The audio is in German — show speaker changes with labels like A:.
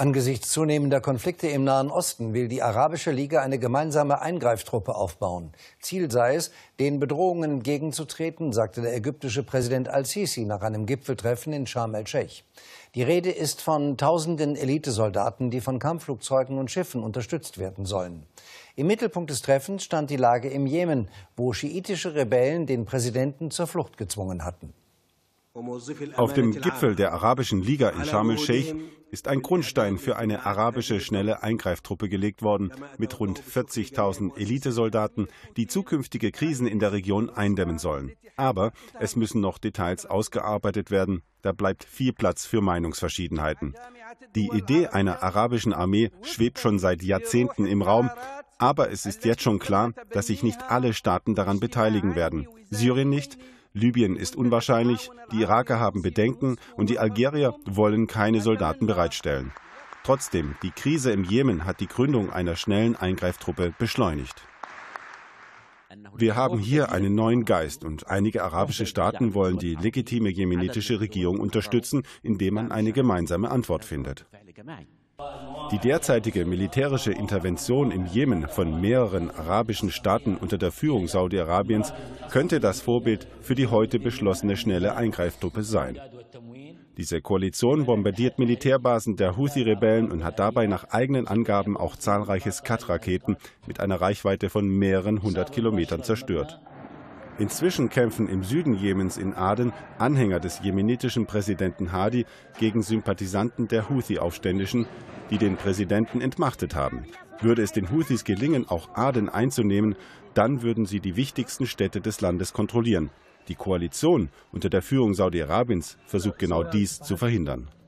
A: Angesichts zunehmender Konflikte im Nahen Osten will die Arabische Liga eine gemeinsame Eingreiftruppe aufbauen. Ziel sei es, den Bedrohungen entgegenzutreten, sagte der ägyptische Präsident al-Sisi nach einem Gipfeltreffen in Scharm el-Scheich. Die Rede ist von tausenden Elitesoldaten, die von Kampfflugzeugen und Schiffen unterstützt werden sollen. Im Mittelpunkt des Treffens stand die Lage im Jemen, wo schiitische Rebellen den Präsidenten zur Flucht gezwungen hatten.
B: Auf dem Gipfel der Arabischen Liga in Scharm el-Scheich ist ein Grundstein für eine arabische schnelle Eingreiftruppe gelegt worden, mit rund 40.000 Elitesoldaten, die zukünftige Krisen in der Region eindämmen sollen. Aber es müssen noch Details ausgearbeitet werden, da bleibt viel Platz für Meinungsverschiedenheiten. Die Idee einer arabischen Armee schwebt schon seit Jahrzehnten im Raum, aber es ist jetzt schon klar, dass sich nicht alle Staaten daran beteiligen werden. Syrien nicht, Libyen ist unwahrscheinlich, die Iraker haben Bedenken und die Algerier wollen keine Soldaten bereitstellen. Trotzdem, die Krise im Jemen hat die Gründung einer schnellen Eingreiftruppe beschleunigt. Wir haben hier einen neuen Geist und einige arabische Staaten wollen die legitime jemenitische Regierung unterstützen, indem man eine gemeinsame Antwort findet. Die derzeitige militärische Intervention im Jemen von mehreren arabischen Staaten unter der Führung Saudi-Arabiens könnte das Vorbild für die heute beschlossene schnelle Eingreiftruppe sein. Diese Koalition bombardiert Militärbasen der Houthi-Rebellen und hat dabei nach eigenen Angaben auch zahlreiche Scud-Raketen mit einer Reichweite von mehreren 100 Kilometern zerstört. Inzwischen kämpfen im Süden Jemens in Aden Anhänger des jemenitischen Präsidenten Hadi gegen Sympathisanten der Houthi-Aufständischen, die den Präsidenten entmachtet haben. Würde es den Houthis gelingen, auch Aden einzunehmen, dann würden sie die wichtigsten Städte des Landes kontrollieren. Die Koalition unter der Führung Saudi-Arabiens versucht genau dies zu verhindern.